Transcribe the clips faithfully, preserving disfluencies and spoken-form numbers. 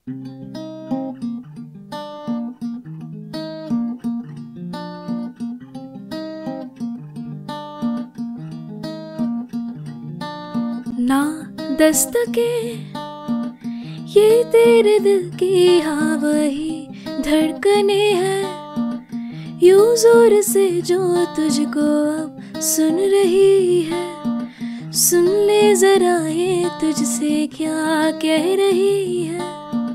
ना दस्तके ये तेरे दिल की हाँ वही धड़कने हैं, यूं जोर से जो तुझको अब सुन रही है। सुन ले जरा ये तुझसे क्या कह रही है।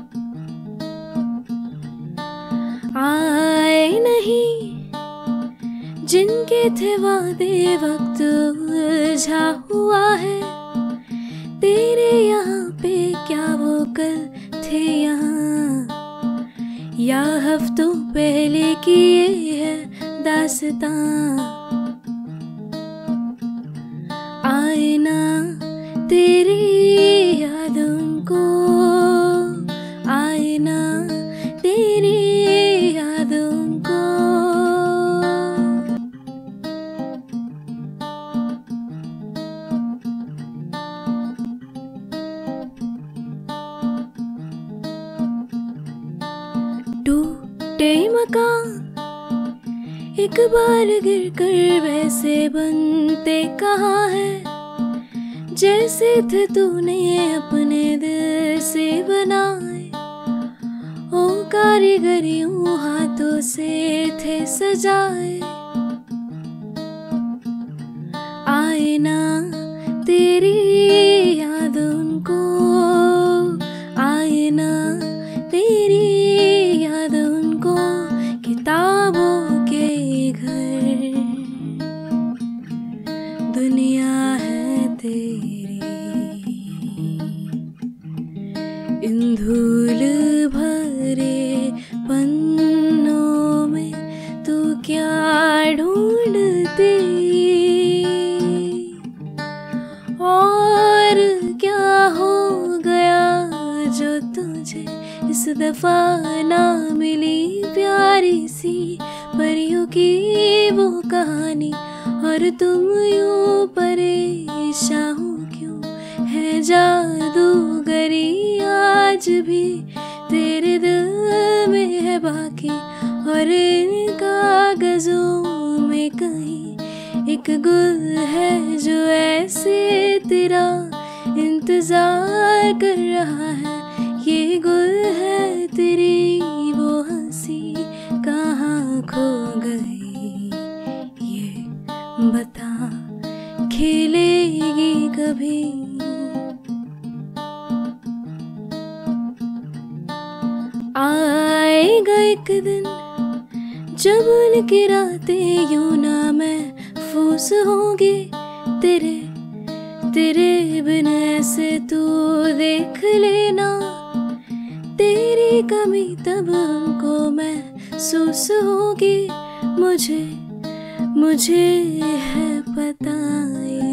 आए नहीं जिनके थे वादे वक्त उलझा हुआ है, तेरे यहाँ पे क्या वो कल थे यहाँ, या हफ्तों पहले की ये है दास्तां। आए ना तेरी यादों को, आए ना तेरी यादों को। टूटे मकान एक बार गिर कर वैसे बनते कहाँ है, जैसे थे तूने अपने दिल से बनाए। ओ कारीगरियों हाथों से थे सजाए। आए ना तेरी यादों को, आए ना तेरी यादों को। किताबों के घर दुनिया है तेरी, इन धूल भरे पन्नों में तू क्या ढूंढती, और क्या हो गया जो तुझे इस दफा ना मिली प्यारी सी परियों की वो कहानी। और तुम यूं परेशान हो क्यों है जादूगरी आज भी तेरे दिल में है बाकी। और इन कागजों में कहीं एक गुल है जो ऐसे तेरा इंतजार कर रहा है। ये गुल है तेरी वो हंसी कहाँ खो गई, ये बता खिलेगी कभी। आएगा एक दिन जब उनकी रातें यूं ना महफूस होंगी, तेरे तेरे बिन ऐसे तू देख लेना। तेरी कमी तब हमको महसूस होगी, मुझे मुझे है पता ये।